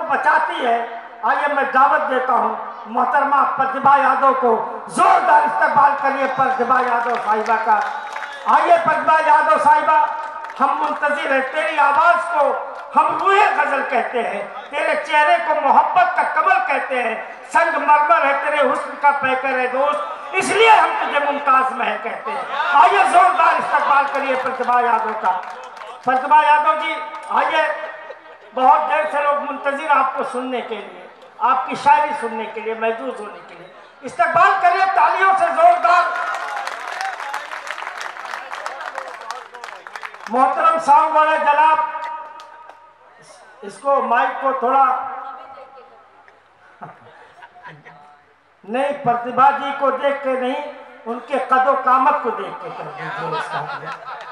बचाती है। आइए मैं दावत देता हूँ मोहतरमा प्रतिभा यादव को, जोरदार इस्तेमाल करिए प्रतिभा यादव साहिबा का। आइए प्रतिभा यादव साहिबा, हम मुंतजिर हैं तेरी आवाज को, हम रूहे गजल कहते हैं, तेरे चेहरे को मोहब्बत का कमल कहते हैं, संगमरमर है तेरे हुस्न का पैकर है दोस्त, इसलिए हम तुझे मुमताज महल कहते हैं। आइए जोरदार इस्तेमाल करिए प्रतिभा यादव का। प्रतिभा यादव जी आइए, बहुत देर से लोग मुंतजिर आपको सुनने के लिए, आपकी शायरी सुनने के लिए, महजूज होने के लिए। इस्तेमाल करिए तालियों से जोरदार। मोहतरम साउंड वाले जनाब, इसको माइक को थोड़ा नहीं, प्रतिभा जी को देख के नहीं, उनके कदो कामत को देख के कर दीजिए इसका।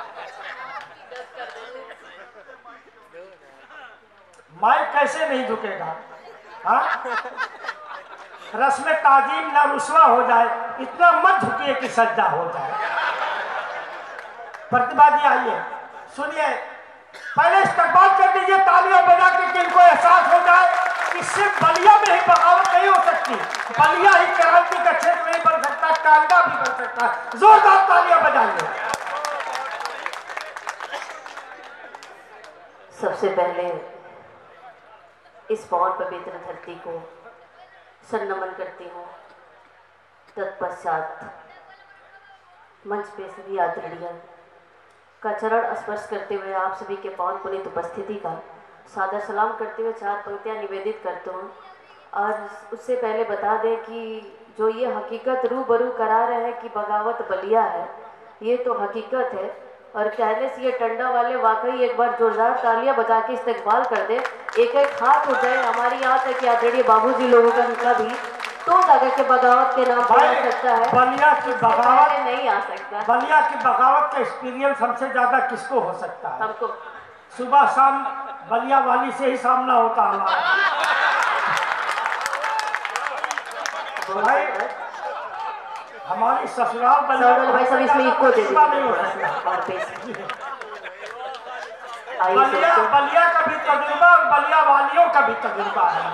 माइक कैसे नहीं झुकेगा? हाँ, रस्म ताजीम ना रुस्वा हो जाए, इतना मत झुकिए कि सज्जा हो जाए। प्रतिभा जी आइए, सुनिए, पहले इस्तेमाल कर दीजिए तालियां बजा के, किनको एहसास हो जाए कि सिर्फ बलिया में ही बगावत नहीं हो सकती, बलिया ही क्रांति का क्षेत्र नहीं बन सकता, टांगा भी बन सकता है। जोरदार तालियां बजाइए। सबसे पहले इस पावन पवित्र धरती को सन्नमन करती हूँ। तत्पश्चात मंच पे सभी आदरणीय का चरण स्पर्श करते हुए आप सभी के पावन पुनीत उपस्थिति का सादर सलाम करते हुए चार पंक्तियाँ निवेदित करते हूँ। और उससे पहले बता दें कि जो ये हकीकत रूबरू करा रहे हैं कि बगावत बलिया है, ये तो हकीकत है। और कहने से ये टंडा वाले वाकई एक बार जोरदार तालियां बजा के इस्तेकबाल कर दे। एक एक हाथ हो जाए, हमारी यहाँ तक कि आदरणीय बाबूजी लोगों का उनका भी, तो जाकर के बगावत के नाम पर आ सकता है। बलिया की बगावत नहीं आ सकता। बलिया की बगावत का एक्सपीरियंस हमसे ज्यादा किसको हो सकता है? हमको सुबह शाम बलिया वाली से ही सामना होता हमारा। भाई हमारी ससुराल भाई सब इसमें इको दे बलिया का भी तजुर्बा और बलिया वालियों का भी तजुर्बा है।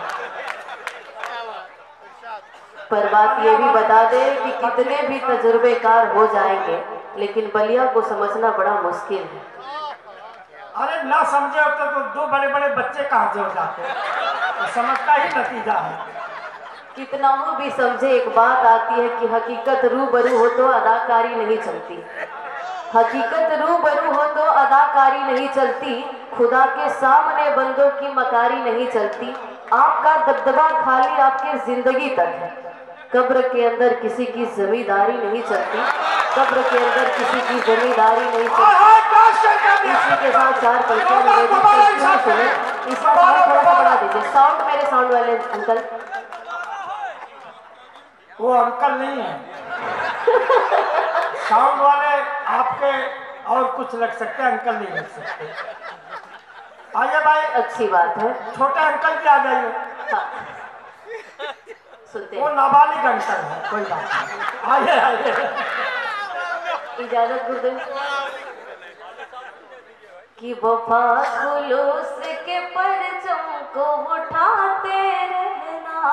पर बात ये भी बता दे कि कितने भी तजुर्बेकार हो जाएंगे, लेकिन बलिया को समझना बड़ा मुश्किल है। अरे ना समझे होते तो दो बड़े बड़े बच्चे कहाँ से हो जाते, तो समझता ही नतीजा है। कितना हो भी समझे, एक बात आती है कि हकीकत रूबरू हो तो अदाकारी नहीं चलती। हकीकत रूबरू हो तो अदाकारी नहीं चलती। खुदा के सामने बंदों की मकारी नहीं चलती। आपका दबदबा खाली आपके जिंदगी तक है। कब्र के अंदर किसी की जमींदारी नहीं चलती। कब्र के अंदर किसी की जमींदारी नहीं चलती। इसी के साथ चार पंक्तियां निवेदित सुने। इसका साउंड थोड़ा सा बढ़ा दीजिए। साउंड मेरे साउंड वाले अंकल, वो अंकल नहीं है, साउंड वाले आपके और कुछ लग सकते हैं, अंकल नहीं लग सकते। आइए भाई, अच्छी बात है। छोटे अंकल भी आ जाइए। हाँ। सुनते वो नाबालिग अंकल है, कोई बात नहीं। आइए आइए, इजाजत गुरुदेव। कि वफा खुलूस के परचम को उठाते रहना,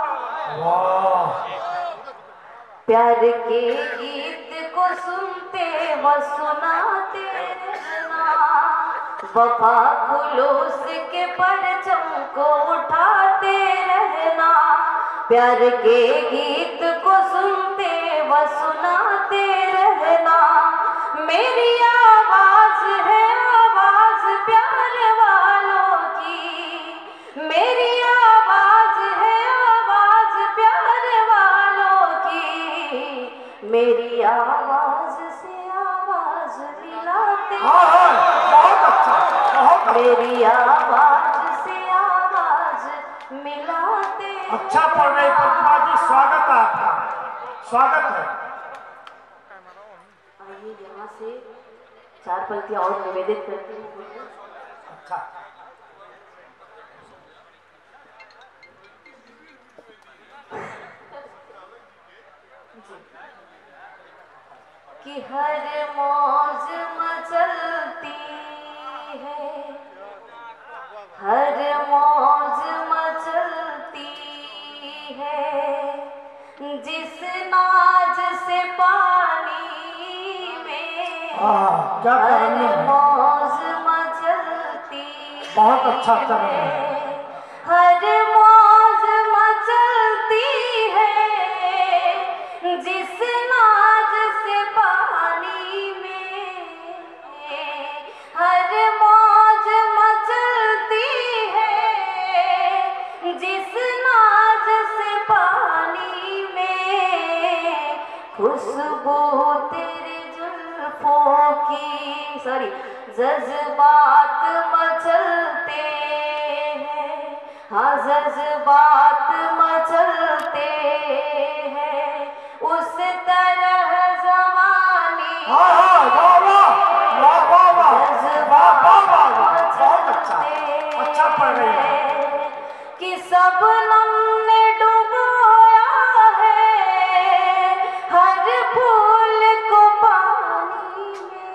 प्यार के गीत को सुनते व सुनाते रहना। वफा खुलूस के परचम को उठाते रहना, प्यार के गीत को सुनते व सुनाते रहना। मेरी आवाज है आवाज प्यार वालों की, मेरी आवाज है आवाज प्यार वालों की। मेरी आवाज से आवाज मिलाते, बहुत अच्छा, बहुत मेरी आवाज से आवाज मिलाते। अच्छा पढ़ रही प्रतिभा जी, स्वागत है आपका, स्वागत है। आइए यहाँ से चार पंक्तियाँ और निवेदित करती हूँ। अच्छा, कि हर मौज मचलती है, हर मौज क्या हर तरन्नुम है। मौज मचलती बहुत अच्छा चरण है। हर मौज मचलती है जिस नाज से पानी में, हर मौज मचलती है जिस नाज से पानी में, खुशबू तेरे जुल्फों की सॉरी जज्बात मचलते हैं, हाँ जज्बात मचलते हैं उस तरह जवानी हाँ हाँ, वाह वाह वाह वाह वाह वाह वाह वाह वाह, बहुत अच्छा, अच्छा पढ़ रही है। कि सबनम ने डुबोया है हर फूल को पानी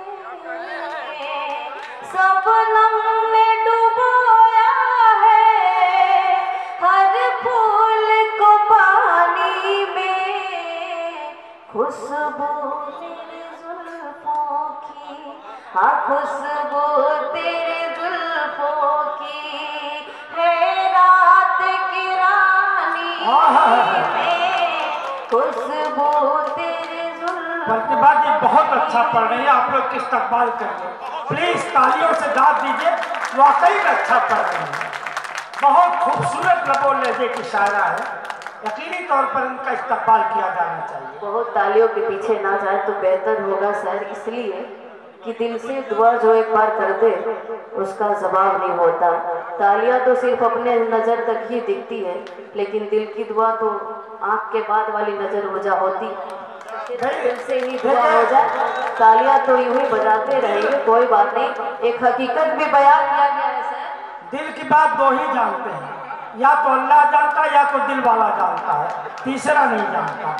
में, सबनम ने डुबोया है हर फूल को पानी में, खुशबू तेरे जुल्फों की, हाँ खुशबू तेरे जुल्फों की है रात की रानी में, खुशबू तेरे जुल्फों। प्रतिभा जी बहुत अच्छा पढ़ रही है, आप लोग इस्तकबाल करिए प्लीज, तालियों से दाद दीजिए, वाकई में अच्छा पढ़ रही है। बहुत खूबसूरत लबो लहजे की शायरा है, यकीनी तौर पर इनका इस्तकबाल किया जाना चाहिए। बहुत तालियों के पीछे ना जाए तो बेहतर होगा सर, इसलिए कि दिल से दुआ जो एक बार कर दे उसका जवाब नहीं होता। तालियां तो सिर्फ अपने नज़र तक ही दिखती है, लेकिन दिल की दुआ तो आँख के बाद वाली नज़र ऊर्जा होती। दिल से ही दुआ हो जाए, तालियां तो यूं ही बजाते रहेंगे, कोई बात नहीं। एक हकीकत भी बयान किया गया है सर, दिल की बात दो ही जानते हैं, या तो अल्लाह जानता है या तो दिल वाला जानता है, तीसरा नहीं जानता।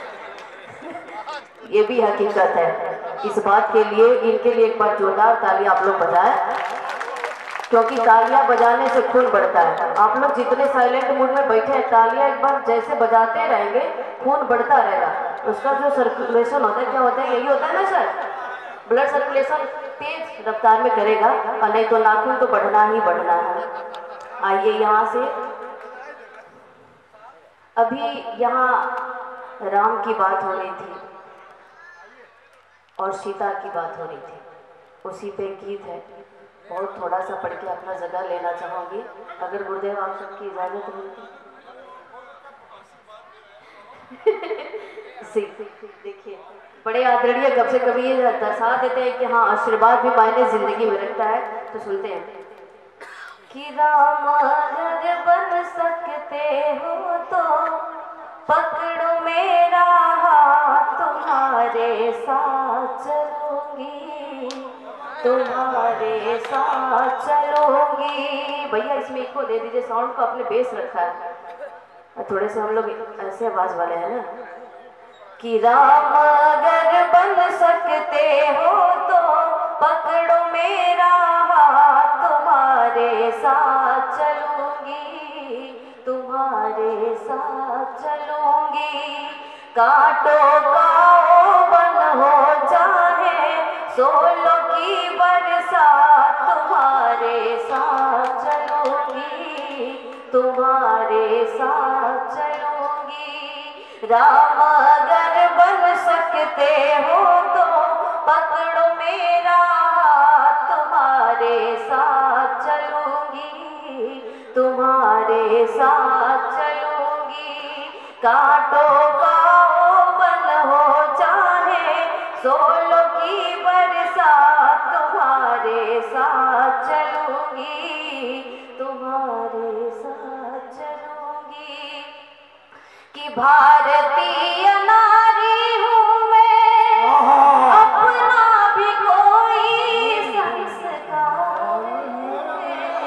ये भी हकीकत है। इस बात के लिए इनके लिए एक बार जोरदार तालियां आप लोग बजाएं, क्योंकि तालियां बजाने से खून बढ़ता है। आप लोग जितने साइलेंट मूड में बैठे हैं, तालियां एक बार जैसे बजाते रहेंगे खून बढ़ता रहेगा, उसका जो सर्कुलेशन होता है, क्या होता है, यही होता है ना सर, ब्लड सर्कुलेशन तेज रफ्तार में करेगा, और नहीं तो नाखून तो बढ़ना ही बढ़ना है। आइए यहाँ से, अभी यहाँ राम की बात हो रही थी और सीता की बात हो रही थी, उसी पे गीत है, बहुत थोड़ा सा पढ़ के अपना जगह लेना चाहूँगी, अगर गुरुदेव आप सबकी इजाज़त होगी। देखिए बड़े आदरणीय कब से कभी ये दर्शा देते हैं कि हाँ आशीर्वाद भी मायने जिंदगी में रखता है, तो सुनते हैं कि राम अगर बन सकते हो तो पकड़ो मेरा हाथ, तुम्हारे साथ चलूंगी, तुम्हारे साथ चलूंगी। भैया इसमें इको दे दीजिए, साउंड को अपने बेस रखा है, थोड़े से हम लोग ऐसे आवाज वाले हैं ना। कि राम अगर बन सकते हो तो पकड़ो मेरा हाथ, तुम्हारे साथ चलूंगी, तुम्हारे साथ चलूंगी। कांटों का ओवन हो चाहे सोलों की बरसात, तुम्हारे साथ चलूंगी, तुम्हारे साथ चलूंगी। राम अगर बन सकते हो तो पकड़ो मेरा हाथ, तुम्हारे साथ चलूंगी, तुम्हारे साथ चलूंगी। कांटों का ओवन हो चाहे सोलों की बरसात, तुम्हारे साथ चलूंगी, तुम्हारे साथ चलूंगी। कि भारतीय नारी हूँ मैं, अपना भी कोई संस्कार है।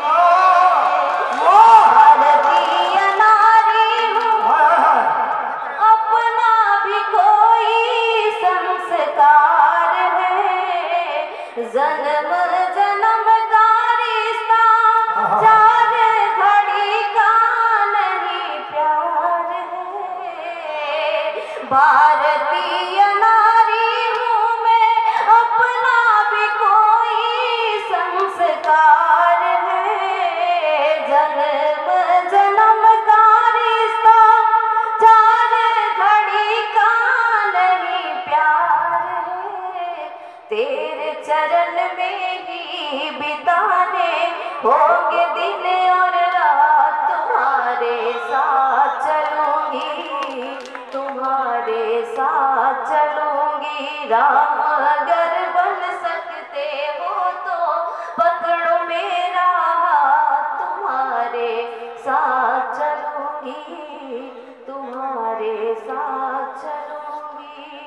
भारतीय नारी हूँ, अपना भी कोई संस्कार है। जन्म जन्म का रिश्ता, चार घड़ी का नहीं प्यार है। राम अगर बन सकते हो तो पकड़ो मेरा हाथ, तुम्हारे साथ चलूंगी, तुम्हारे साथ चलूंगी।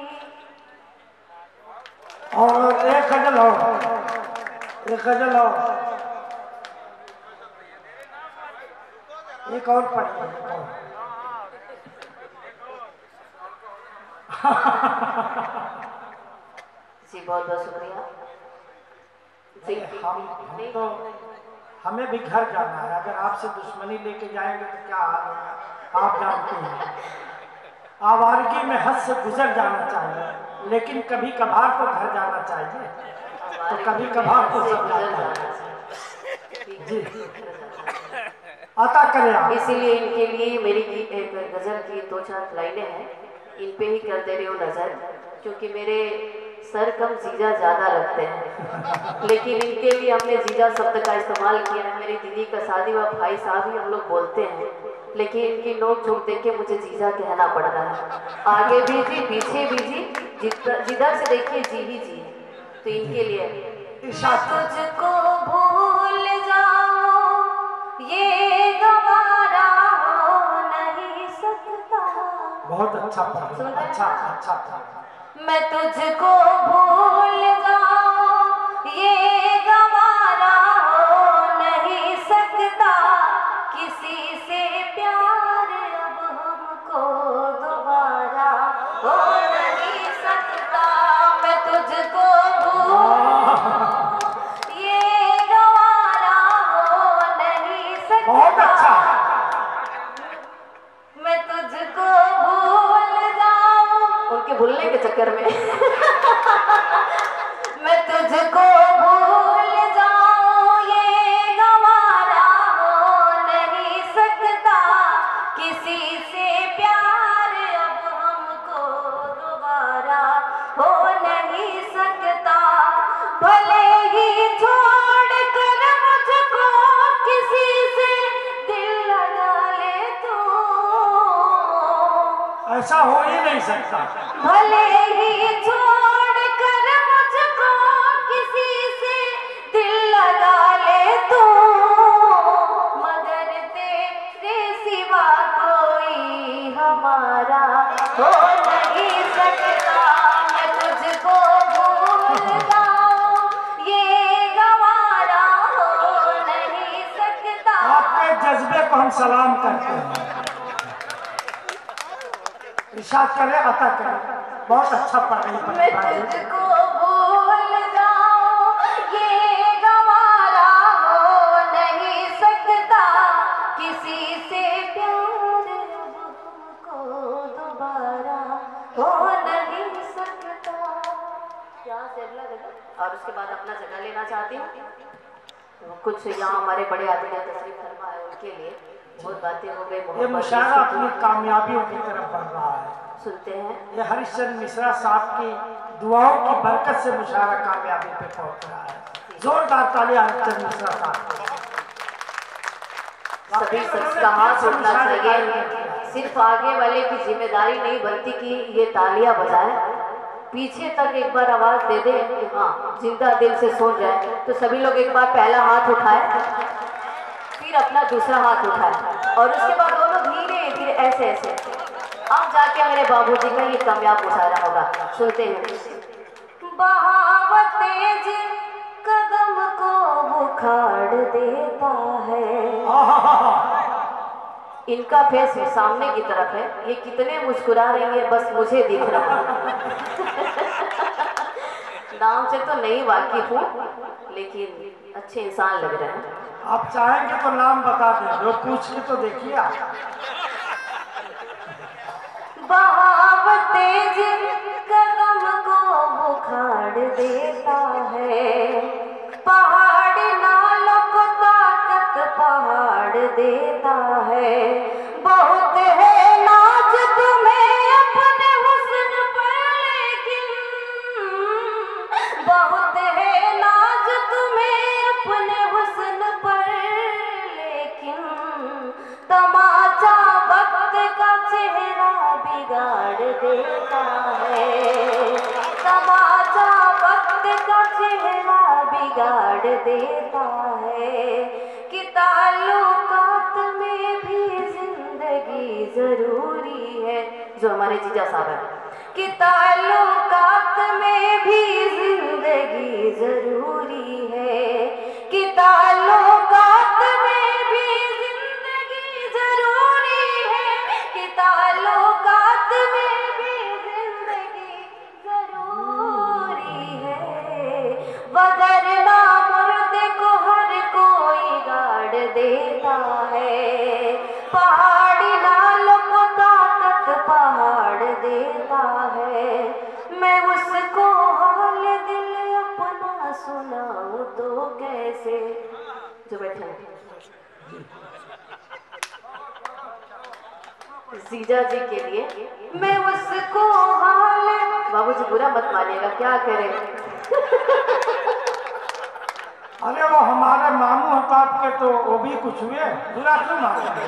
और एक गजल हो, एक गजल हो, एक और पढ़िए। जी बहुत बहुत शुक्रिया जी। हम तो हमें भी घर जाना है, अगर आपसे दुश्मनी लेके जाएंगे तो क्या हाल होगा आप जानते हैं। आवारगी में हद से गुजर जाना चाहिए, लेकिन कभी कभार तो घर जाना चाहिए, तो कभी कभार तो सब जाना चाहिए। जी अता करें आप। इसीलिए इनके लिए मेरी एक गजल की 2-4 लाइनें हैं, इन पे ही कर दे रही हूँ नजर, क्योंकि मेरे सर कम जीजा ज्यादा लगते हैं, लेकिन इनके लिए हमने जीजा शब्द का इस्तेमाल किया है। मेरी दीदी का शादी हुआ, भाई साहब ही हम लोग बोलते हैं, लेकिन इनकी नोक झोंक देख के मुझे जीजा कहना पड़ रहा है। आगे भी जी, पीछे भी जी, जिधर से देखिए जी ही जी। तो इनके लिए तुझको भूल जाऊं ये गवारा हो नहीं सकता। बहुत अच्छा पढ़ा, अच्छा अच्छा पढ़ा। मैं तुझको भूल जाऊं ये गवारा हो नहीं सकता, किसी से प्यार अब हमको दोबारा हो नहीं सकता। मैं तुझको ये गवारा हो नहीं सकता। बहुत अच्छा। मैं तुझको भूल जाऊं, उनके भूलने के चक्कर में मैं तुझको भूल जाऊं ये गवारा हो नहीं सकता, किसी से प्यार अब हमको दोबारा हो नहीं सकता। भले ही छोड़ कर मुझको किसी से दिल लगा ले तू, ऐसा हो ही नहीं सकता। भले ही छोड़ कर मुझको किसी से दिल लगा ले तू, मगर तेरे सिवा कोई हमारा हो नहीं सकता। मैं तुझको भूल जाऊं ये गवारा हो नहीं सकता। आपके जज्बे को हम सलाम करते हैं। इरशाद करें, अता करें। बहुत अच्छा पढ़ रही मैं तुझको भूल जाऊं ये गवारा हो नहीं सकता, किसी से प्यार अब हमको दोबारा हो नहीं सकता। यहाँ से अगला गजल और उसके बाद अपना जगह लेना चाहती हूँ। कुछ यहाँ हमारे बड़े आदमी तशरीफ फरमा है, उनके लिए बहुत बातें हो गई। ये मुशायरा अपनी कामयाबियों की तरफ बढ़ रहा है। सुनते हैं, ये हरिश्चंद्र मिश्रा साहब की दुआओं की बरकत से मुशायरा कामयाबी पे पहुंच रहा है। जोरदार तालियां हरिश्चंद्र मिश्रा साहब को। सभी शख्स का हाथ उठना चाहिए। सिर्फ आगे वाले की जिम्मेदारी नहीं बनती कि ये तालियां बजाए, पीछे तक एक बार आवाज दे दे कि हाँ जिंदा दिल से सो जाए। तो सभी लोग एक बार पहला हाथ उठाए, फिर अपना दूसरा हाथ उठाए, और उसके बाद दोनों धीरे धीरे ऐसे ऐसे। अब जाके मेरे बाबूजी का ये कामयाब मुशायरा होगा। सुनते हैं। बहावत तेज कदम को उखाड़ देता है। इनका फेस सामने की तरफ है, ये कितने मुस्कुरा रही है बस मुझे दिख रहा है। नाम से तो नहीं वाकिफ हूँ, लेकिन अच्छे इंसान लग रहे हैं। आप चाहेंगे तो नाम बता दें, जो पूछ के तो देखिए आप। बहावत तेज कदम को उखाड़ देता है, पहाड़ नालों को ताकत पहाड़ देता है। बहुत है नाज तुम्हें अपने हुस्न पर, लेकिन बहुत है नाज तुम्हें अपने हुस्न पर, लेकिन तमाचा वक्त का चेहरा बिगाड़ देता है। तमाचा वक्त का चेहरा बिगाड़ देता है कि ताल्लुकात में भी जिंदगी जरूरी है। जो हमारे जीजा साहब है कि ताल्लुकात में भी जिंदगी जरूरी है, कि ताल्लुकात में भी जिंदगी जरूरी है, कि ताल्लुकात में भी जिंदगी जरूरी है। वगरना मुर्दे को हर कोई गाड़ देता है, पहाड़ी नालों को ताकत पहाड़ देता है। मैं उसको हाल दिल अपना सुनाऊं तो कैसे। जो बैठे हैं जीजा जी के लिए मैं उसको हाल, बाबूजी बुरा मत मानिएगा, क्या करें। अरे वो हमारे मामू हताब के तो वो भी कुछ हुए, बुरा क्यों माने।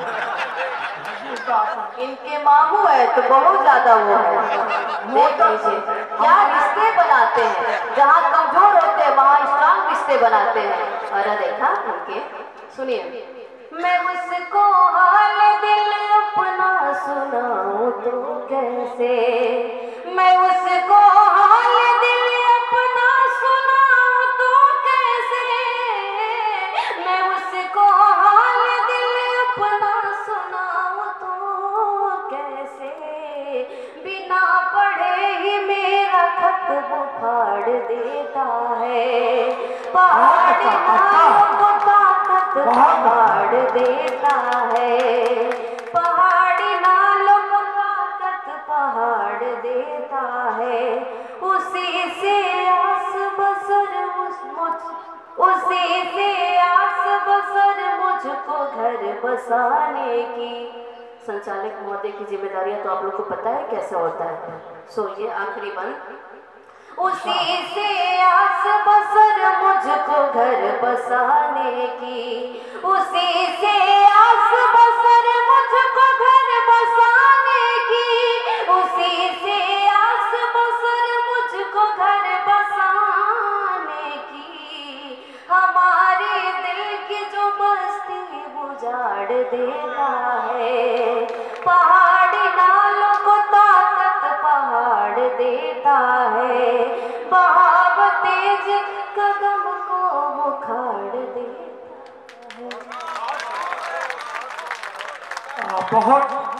इनके मामू है तो बहुत ज्यादा वो है। देख लीजिए क्या रिश्ते बनाते हैं, जहाँ कमजोर होते हैं वहाँ स्ट्रांग रिश्ते बनाते हैं। और देखा इनके, सुनिए। मैं उसको हाल दिल अपना सुनाऊं तो कैसे, मैं उसको हाल दिल अपना सुनाऊं तो कैसे, मैं उसको हाल दिल अपना सुनाऊं तो कैसे। बिना पढ़े ही मेरा खत वो फाड़ देता है, पहाड़ी नालों को ताकत पहाड़ देता है, पहाड़ी नालों को ताकत पहाड़ देता है। उसी से आस बसर उसी से आस बसर मुझको घर बसाने की। संचालक महोदय की जिम्मेदारियां तो आप लोग को पता है कैसे होता है। सो ये आखिरी बंद। उसी से आस बसर मुझको घर बसाने की, उसी से आस बसर मुझको घर बसाने की, उसी से आस बसर मुझको घर बसाने की। हमारे दिल की जो बस्ती उजाड़ देता है, पहाड़ी नालों को ताकत पहाड़ देता है, बहाव तेज कदम को उखाड़ देता है। बहुत